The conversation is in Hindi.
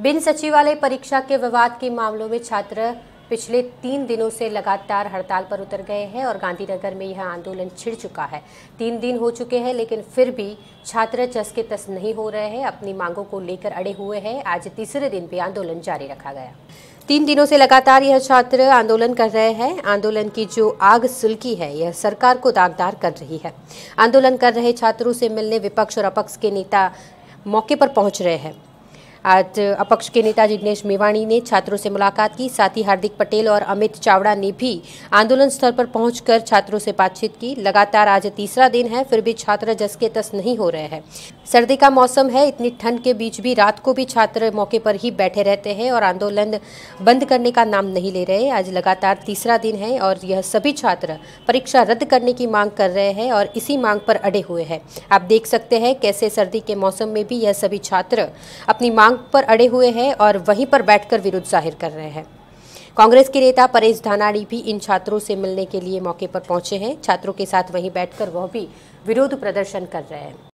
बिन सचिवालय परीक्षा के विवाद के मामलों में छात्र पिछले 3 दिनों से लगातार हड़ताल पर उतर गए हैं और गांधीनगर में यह आंदोलन छिड़ चुका है। 3 दिन हो चुके हैं, लेकिन फिर भी छात्र चस के तस नहीं हो रहे हैं, अपनी मांगों को लेकर अड़े हुए हैं। आज तीसरे दिन भी आंदोलन जारी रखा गया। 3 दिनों से लगातार यह छात्र आंदोलन कर रहे हैं। आंदोलन की जो आग सुलगी है, यह सरकार को दागदार कर रही है। आंदोलन कर रहे छात्रों से मिलने विपक्ष और अपक्ष के नेता मौके पर पहुंच रहे हैं। आज अपक्ष के नेता जिग्नेश मेवाणी ने छात्रों से मुलाकात की। साथ ही हार्दिक पटेल और अमित चावड़ा ने भी आंदोलन स्थल पर पहुंचकर छात्रों से बातचीत की। लगातार आज तीसरा दिन है, फिर भी छात्र जस के तस नहीं हो रहे हैं। सर्दी का मौसम है, इतनी ठंड के बीच भी रात को भी छात्र मौके पर ही बैठे रहते हैं और आंदोलन बंद करने का नाम नहीं ले रहे। आज लगातार तीसरा दिन है और यह सभी छात्र परीक्षा रद्द करने की मांग कर रहे हैं और इसी मांग पर अड़े हुए हैं। आप देख सकते हैं कैसे सर्दी के मौसम में भी यह सभी छात्र अपनी मांग पर अड़े हुए हैं और वहीं पर बैठकर विरोध जाहिर कर रहे हैं। कांग्रेस के नेता परेश धानाणी भी इन छात्रों से मिलने के लिए मौके पर पहुंचे हैं। छात्रों के साथ वहीं बैठकर वह भी विरोध प्रदर्शन कर रहे हैं।